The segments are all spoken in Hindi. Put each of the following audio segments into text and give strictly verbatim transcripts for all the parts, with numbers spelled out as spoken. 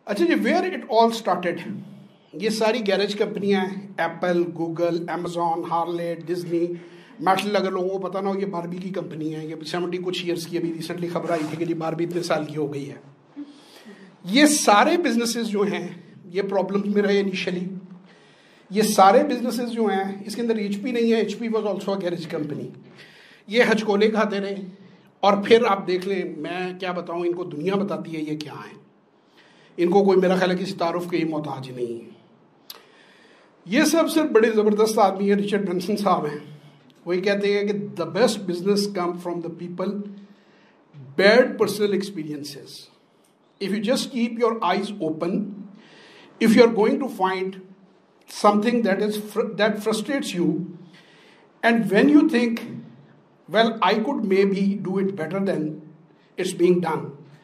अच्छा जी, वेयर इट ऑल स्टार्टेड, ये सारी गैरेज कंपनियां हैं, Apple, Google, Amazon, Harley, Disney, Mattel. अगर लोगों को पता ना हो, ये बारबी की कंपनी है। ये सेवेंटी कुछ ईयर्स की, अभी रिसेंटली खबर आई थी कि जी बारबी इतने साल की हो गई है। ये सारे बिजनेसेस जो हैं ये प्रॉब्लम में रहे इनिशियली। ये सारे बिजनेसेस जो हैं, इसके अंदर एचपी नहीं है, HP was also a garage company. ये हचकोले खाते रहे और फिर आप देख लें, मैं क्या बताऊं, इनको दुनिया बताती है ये क्या है। इनको कोई, मेरा ख्याल है, किसी तारुफ के ही मोहताज नहीं है। ये सब सिर्फ बड़े ज़बरदस्त आदमी है, रिचर्ड ब्रंसन साहब हैं। वही कहते हैं कि the best business come from the people, bad personal experiences. If you just keep your eyes open, if you are going to find something that is fr- that frustrates you, and when you think, well, I could maybe do it better than it's being done,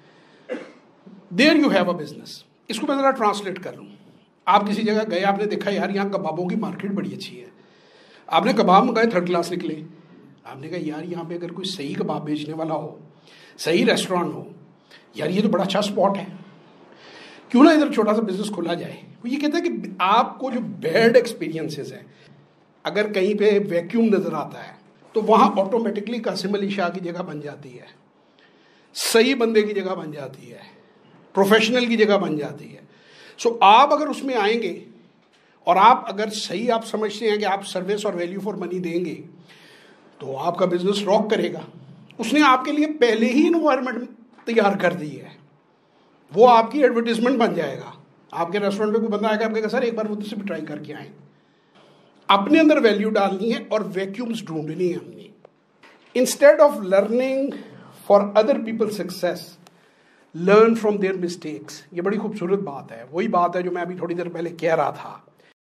there you have a business. इसको मैं ज़रा ट्रांसलेट कर लूँ। आप किसी जगह गए, आपने देखा यार यहाँ कबाबों की मार्केट बड़ी अच्छी है। आपने कबाब मंगाए, थर्ड क्लास निकले। आपने कहा यार यहाँ पे अगर कोई सही कबाब बेचने वाला हो, सही रेस्टोरेंट हो, यार ये तो बड़ा अच्छा स्पॉट है, क्यों ना इधर छोटा सा बिजनेस खोला जाए। वो ये कहता है कि आपको जो बैड एक्सपीरियंसेस हैं, अगर कहीं पे वैक्यूम नजर आता है तो वहां ऑटोमेटिकली कासिम अली शाह की जगह बन जाती है, सही बंदे की जगह बन जाती है, प्रोफेशनल की जगह बन जाती है। सो so, आप अगर उसमें आएंगे और आप अगर सही आप समझते हैं कि आप सर्विस और वैल्यू फॉर मनी देंगे तो आपका बिजनेस रॉक करेगा। उसने आपके लिए पहले ही इन्वायरमेंट तैयार कर दी है, वो आपकी एडवर्टीजमेंट बन जाएगा। आपके रेस्टोरेंट पे कोई बंदा आएगा, आपके सर एक बार मुझसे भी ट्राई करके आए। अपने अंदर वैल्यू डालनी है और वैक्यूम्स ढूंढनी है हमने। Instead of learning for other people success, learn from their mistakes. ये बड़ी खूबसूरत बात है, वही बात है जो मैं अभी थोड़ी देर पहले कह रहा था।